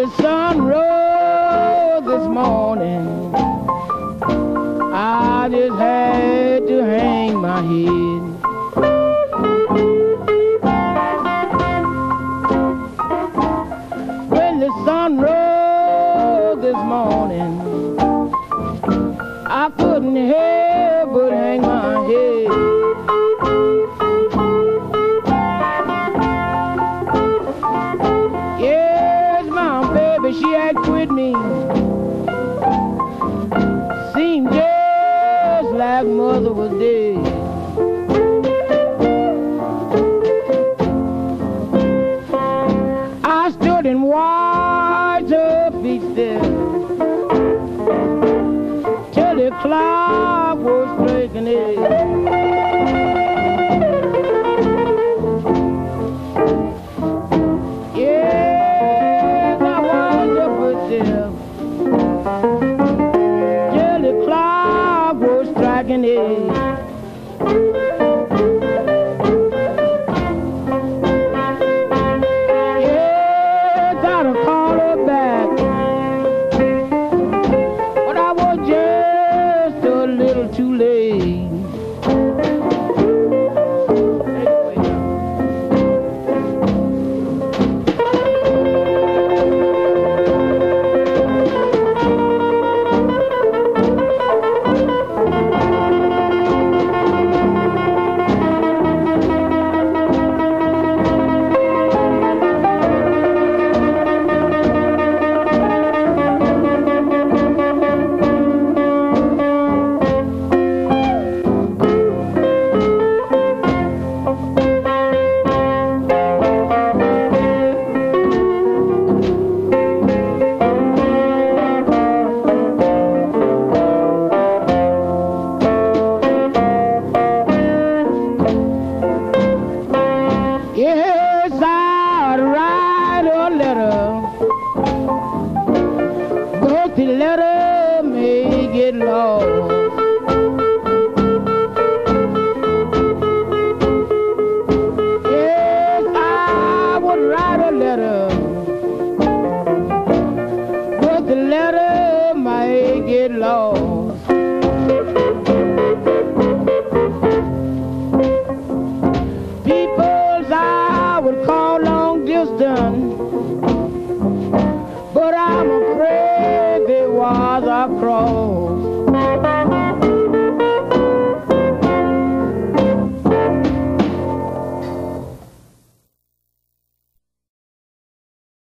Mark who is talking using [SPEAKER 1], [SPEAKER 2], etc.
[SPEAKER 1] the sun rose this morning, I just had to hang my head. When the sun rose this morning, I couldn't help but hang my head. Yes, my baby, she had quit me. Seemed just like mother was dead. I stood and watched her feet still till the clock was striking it. Yes, I watched her footsteps till the clock was striking it. Yes, I'd have called her back, but I was just a little too late. Yes, I'd write a letter, but the letter may get lost. Yes, I would write a letter, but the letter might get lost. People's I would call long distance, but I'm afraid they was across.